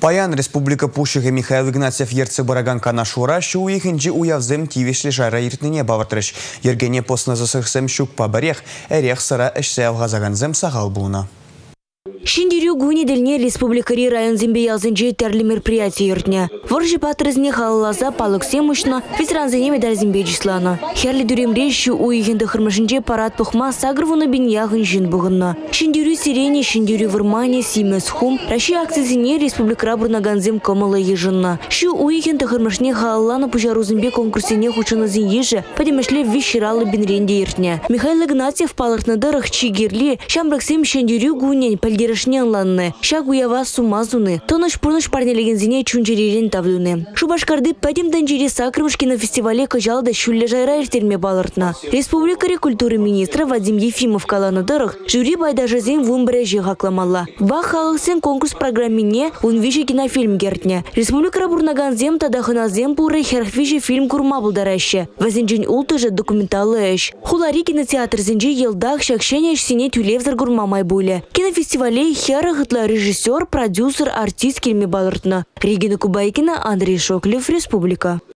Паян Республика Пущығы Михаил Игнатьев ерцы бараган канашура шу ихінжі уявзым тивешлі жайра ертіне бавыртырыш. Ергене посна засырсым шук пабарех, әрех сыра ішсе авғазаганзым сағал буна. Шиндерю гуни дельне республикари район зембе ялзенже терли мероприятия ертне. Воржи патрызне халалаза палык семушна, ветеранзене медаль зембе числана. Херли дюремре щу уйхенды хырмашынже парад пухма сагрвуна бин яғын жин бұғынна. Шиндерю сирене, шиндерю вырмане, симес хум, раши акцизине республикара бурнаганзем комала ежынна. Щу уйхенды хырмашне халалана пужару зембе конкурсене хучына зин ежі, падемешле виширалы бин ренде ертне. Михаил Игнатьев палыртны дырых чигерли, шамраксем шиндерю гунень пальдеры Шнянланны, шагуява сумазуны, тоныш-пурныш парнелегензине чунжеререн тавлюны. Шубашкарды пәдем данжире Сакрымшкина фестивале кажалда шүлле жайра ертерме балыртна. Республикари культуры министра Вадим Ефимов каланы дырых, жюри байдажазен вумбреже хакламалла. Бах халықсен конкурс программине унвижи кинофильм гертне. Республикара бурнаганзем тадахыназем пуры херхвижи фильм курма булдараще. Вазенжин ултыжы документалы эш. Хулари кинотеатр зенжи елдах шакшене сине тюлевзар гурмамай буле. Кинофестивале хера гытла режиссер, продюсер, артист келме балыртна. Регина Кубайкина, Андрей Шоклев, Республика.